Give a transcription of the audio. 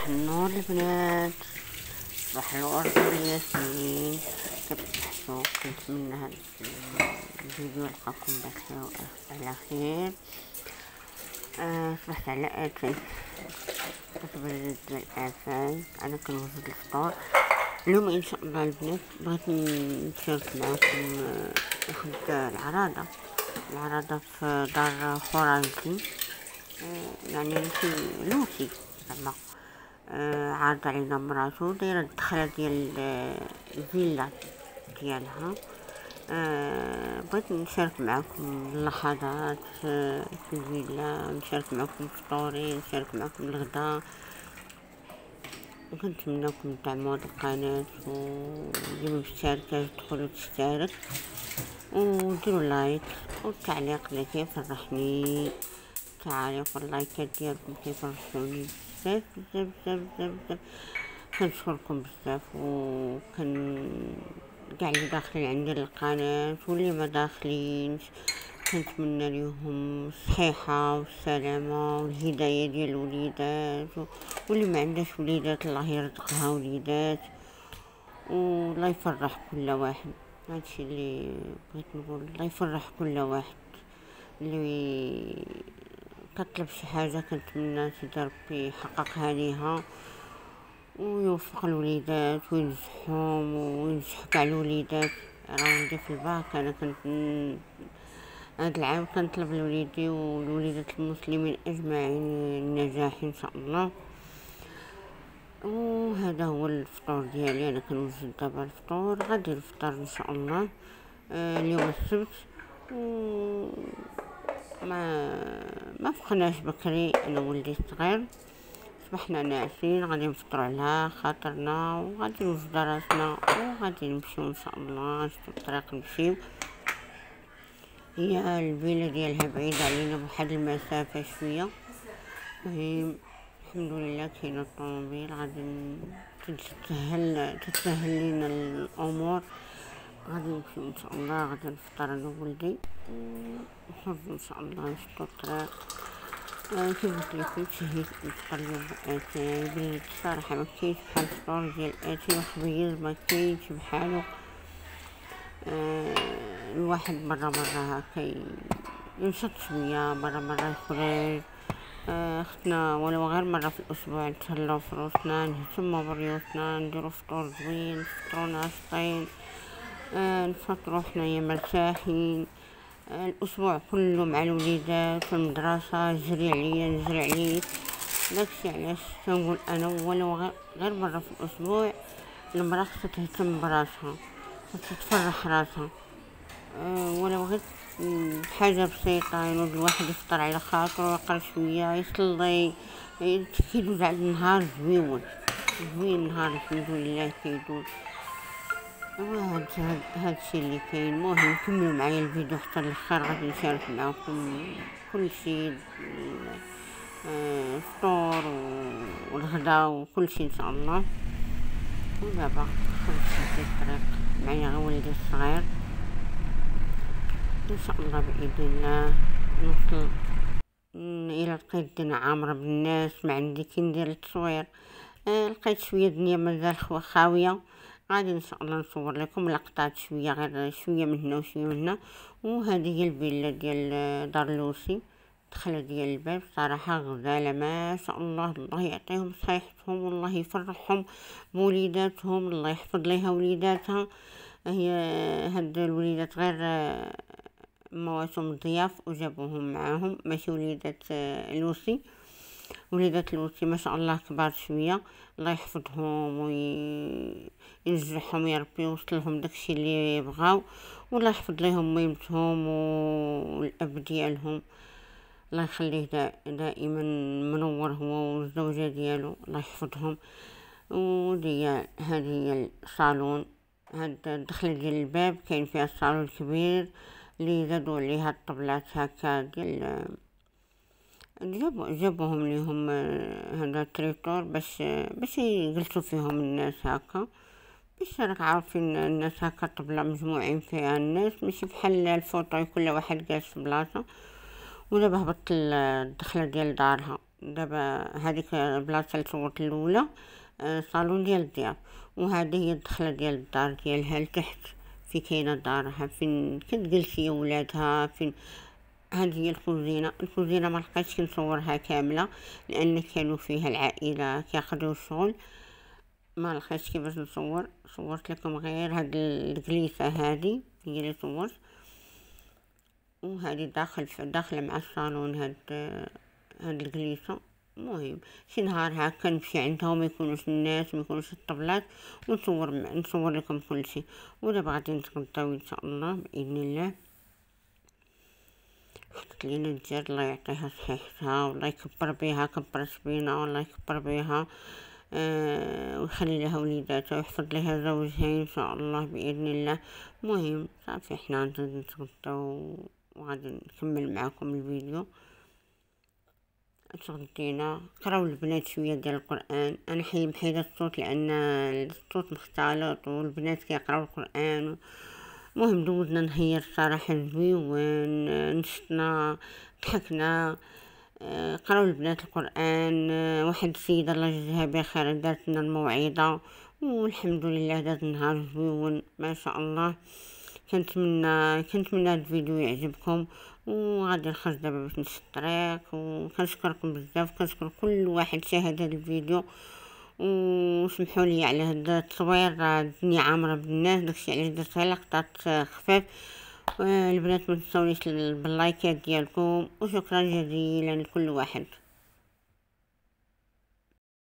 صباح النور البنات، صباح الورد والياسمين. كيف تحسوا؟ كنتمنى هذا الفيديو يلقاكم بخير وألف على خير. صبحت على اتاي كتبرد الافاي. انا كنوجد الفطور اليوم ان شاء الله البنات. بغيت نشارك معكم واحد العراضه في دار خرازي، يعني في لوسي زعما. عارض علينا مراتو دايره الدخله ديال الفيلا ديالها. بغيت نشارك معكم اللحظات في الفيلا، نشارك معكم فطوري، نشارك معكم الغداء. وكنتمنىكم تدعموا هاد القناة واللي مشتركة تدخلوا تشترك وديروا لايك والتعليق اللي كيفرحني. التعاليق واللايكات ديالكم كيفرحوني بزاف بزاف بزاف بزاف بزاف. كنشكركم بزاف، وكن كاع اللي داخلين عندي القناة واللي ما داخلينش كنتمنى ليهم الصحيحة والسلامة والهداية ديال الوليدات، واللي ما عندهاش وليدات الله يرزقها وليدات والله يفرح كل واحد. هادشي اللي بغيت نقول، الله يفرح كل واحد اللي كطلب شي حاجة. كنتمنى سيدي ربي يحققها ليها ويوفق الوليدات وينجحهم وينجح كاع الوليدات. راه ولدي في الباك، انا كنت هاد العام كنطلب لوليدي والوليدات المسلمين اجمعين النجاح ان شاء الله. وهذا هو الفطور ديالي. انا كنوجد دابا الفطور، غادي نفطر ان شاء الله. اليوم السبت ما فقناش بكري انا ولدي الصغير، صبحنا ناعسين. غادي نفطروا على خاطرنا وغادي نوجد راسنا وغادي نمشيو ان شاء الله. نشوفو الطريق نمشيو. هي الفيلا ديالها بعيدة علينا بواحد المسافة شوية، المهم الحمد لله كاينه الطوموبيل غادي تتسهل لينا الامور. غادي نمشيو ان شاء الله، غادي نفطر انا وولدي ونخرجو ان شاء الله نشدو الطريق. كيف قلت لكم شهيت نفطر اليوم اتاي بليت. الصراحه ما كاينش بحال الفطور ديال اتاي وخبيز، ما كاينش بحالو. الواحد مرة هكا ينشط شوية، مرة يخرج. خصنا ولو غير مرة في الأسبوع نتهلاو في روسنا، نهتمو بريوسنا، نديرو فطور زوين، نفطرو ناشطين، نفطرو حنايا مرتاحين. الأسبوع كله مع الوليدات في المدرسة، جري عليا نجري عليك. داكشي علاش تنقول أنا ولو غير مرة في الأسبوع المرا خصها تهتم براسها، خصها تفرح راسها. ولو غير حاجة بسيطة، ينوض الواحد يفطر على خاطرو، يقرا شوية، يصلي، كيدوز على النهار زوين النهار الحمد لله كيدوز. هادشي اللي كاين. المهم كملوا معايا الفيديو حتى الاخر، غادي نشارك معكم كلشي، الفطور والغدا وكلشي ان شاء الله. ودابا خرجت في الطريق معايا غير ولدي الصغير، ان شاء الله باذن الله نوصل. الى لقيت الدنيا عامره بالناس، ما عندي كي ندير التصوير. لقيت شويه دنيا مازال خاويه، غادي ان شاء الله نصور لكم لقطات شويه، غير شويه من هنا وشويه من هنا. وهذه هي الفيلا ديال دار لوسي، الدخله ديال الباب صراحه غزاله ما شاء الله. الله يعطيهم صحيحتهم والله يفرحهم بوليداتهم، الله يحفظ ليها وليداتها. هي هاد الوليدات غير مواسم ضياف وجابوهم معاهم، ماشي وليدات لوسي. وليدات لوسي ما شاء الله كبار شويه، الله يحفظهم وينجحهم يا ربي، يوصلهم داكشي اللي بغاو، والله يحفظ ليهم ميمتهم والاب ديالهم، الله يخليه دائما منور هو والزوجه ديالو، الله يحفظهم. هذه هي الصالون. هاد الدخله ديال الباب كاين فيها الصالون الكبير اللي زادوا عليها الطبلات هكا ديال جابوهم ليهم هذا التريتور باش يجلسوا فيهم الناس هكا، باش راك عارفين الناس هكا طبلة مجموعين فيها الناس، ماشي بحال الفوطو كل واحد جالس في بلاصه. ودابا هبطت الدخله ديال دارها، دابا هذيك البلاصه اللي صورت الاولى صالون ديال الضياف، وهذه هي الدخله ديال الدار ديالها لتحت، في كاينه دارها فين كتجلس هي ولادها فين. هذه هي الكوزينه ما لقيتش كنصورها كامله لان كانوا فيها العائله كياخذوا الشغل، ما لقيتش كيفاش نصور. صورت لكم غير هاد الجليسه هذه هي اللي صورت، وهذه داخله مع الصالون هاد الجليسه. المهم شي نهار هكا نمشي عندها وما يكونوش الناس وما يكونوش الطبلات نصور لكم كل شيء. ودابا غادي نتغداو ان شاء الله باذن الله. حطت لينا الدجاج الله يعطيها صحيحتها والله يكبر بها، كبرت بينا والله يكبر بها ويخلي لها وليداتها ويحفظ لها زوجها ان شاء الله باذن الله. المهم صافي حنا نتغداو وغادي نكمل معكم الفيديو. تغدينا قراو البنات شويه ديال القران، انا محيده الصوت لان الصوت مختلط والبنات كيقراو القران. المهم دوزنا نهير الصراحه زويون، نشطنا ضحكنا، قراو البنات القران. واحد السيده الله يجزيها بخير دارت لنا الموعظه والحمد لله داز النهار زويون ما شاء الله. كنتمنى هذا الفيديو يعجبكم، وغادي نخرج دابا باش نمشي الطريق. وكنشكركم بزاف، كنشكر كل واحد شاهد هذا الفيديو، وسمحوا لي على هذا التصوير، الدنيا عامره بالناس داكشي علاش درت غير لقطات خفاف. البنات ما تنسونيش باللايكات ديالكم، وشكرا جزيلا لكل واحد.